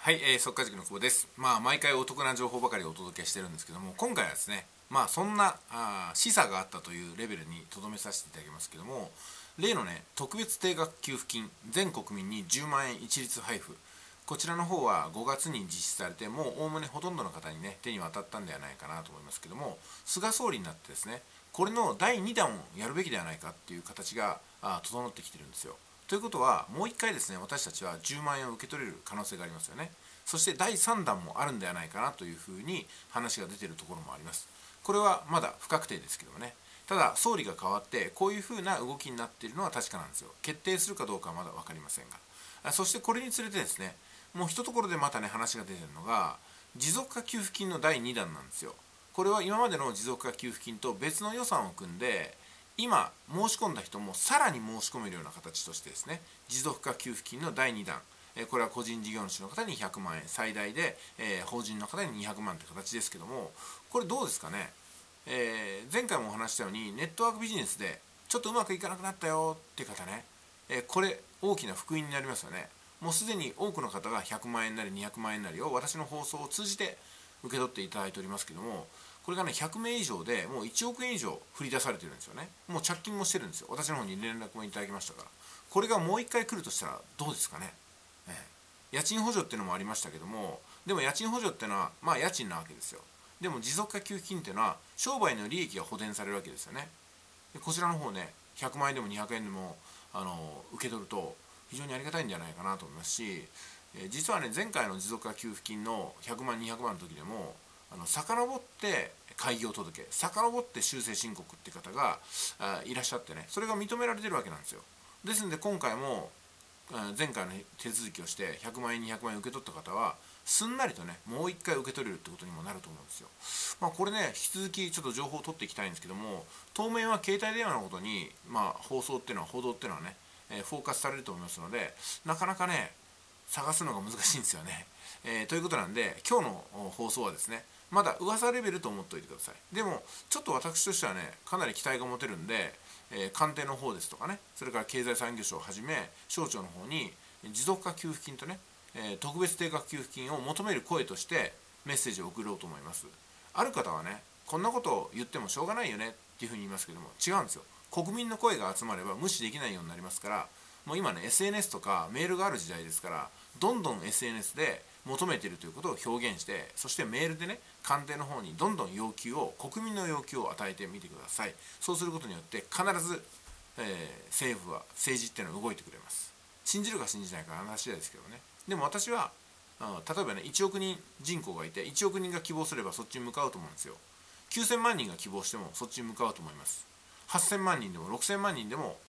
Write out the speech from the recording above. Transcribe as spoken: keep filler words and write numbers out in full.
はい、えー、速稼塾の久保です。まあ、毎回お得な情報ばかりお届けしてるんですけども、今回はですね、まあ、そんなあ示唆があったというレベルにとどめさせていただきますけども、例のね、特別定額給付金、全国民にじゅうまんえん一律配布、こちらの方はごがつに実施されて、もうおおむねほとんどの方にね、手に渡ったんではないかなと思いますけども、菅総理になってですね、これのだいにだんをやるべきではないかっていう形があ整ってきてるんですよ。ということは、もう一回ですね、私たちはじゅうまんえんを受け取れる可能性がありますよね。そしてだいさんだんもあるんではないかなというふうに話が出ているところもあります。これはまだ不確定ですけどもね。ただ、総理が変わってこういうふうな動きになっているのは確かなんですよ。決定するかどうかはまだ分かりませんが。そしてこれにつれてですね、もう一ところでまたね、話が出てるのが、持続化給付金のだいにだんなんですよ。これは今までの持続化給付金と別の予算を組んで、今申し込んだ人もさらに申し込めるような形としてですね、持続化給付金のだいにだん、これは個人事業主の方にひゃくまんえん、最大で、えー、法人の方ににひゃくまんという形ですけども、これどうですかね。えー、前回もお話したように、ネットワークビジネスでちょっとうまくいかなくなったよって方ね、えー、これ大きな福音になりますよね。もうすでに多くの方がひゃくまんえんなりにひゃくまんえんなりを私の放送を通じて受け取っていただいておりますけども、これがね、ひゃくめい以上でもういちおくえん以上振り出されてるんですよね。もう着金もしてるんですよ。私の方に連絡もいただきましたから。これがもう一回来るとしたらどうですかね。家賃補助っていうのもありましたけども、でも家賃補助っていうのはまあ家賃なわけですよ。でも持続化給付金っていうのは商売の利益が補填されるわけですよね。でこちらの方ね、ひゃくまんえんでもにひゃくえんでもあの受け取ると非常にありがたいんじゃないかなと思いますし、え実はね、前回の持続化給付金のひゃくまんにひゃくまんの時でもあの遡って開業届、遡って修正申告っていう方がいらっしゃってね、それが認められてるわけなんですよ。ですので今回も前回の手続きをしてひゃくまんえんにひゃくまんえん受け取った方はすんなりとね、もう一回受け取れるってことにもなると思うんですよ。まあこれね、引き続きちょっと情報を取っていきたいんですけども、当面は携帯電話のことに、まあ、放送っていうのは報道っていうのはね、えー、フォーカスされると思いますので、なかなかね探すのが難しいんですよね。えー、ということなんで、今日の放送はですね、まだ噂レベルと思っておいてください。でもちょっと私としてはね、かなり期待が持てるんで、えー、官邸の方ですとかね、それから経済産業省をはじめ省庁の方に持続化給付金とね、えー、特別定額給付金を求める声としてメッセージを送ろうと思います。ある方はね、こんなことを言ってもしょうがないよねっていうふうに言いますけども、違うんですよ。国民の声が集まれば無視できないようになりますから、もう今ね エスエヌエス とかメールがある時代ですから、どんどん エスエヌエス で求めているということを表現して、そしてメールでね、官邸の方にどんどん要求を、国民の要求を与えてみてください。そうすることによって必ず、えー、政府は、政治っていうのは動いてくれます。信じるか信じないか話次第ですけどね。でも私は、うん、例えばね、いちおくにん人口がいていちおくにんが希望すればそっちに向かうと思うんですよ。きゅうせんまんにんが希望してもそっちに向かうと思います。はっせんまんにんでもろくせんまんにんでも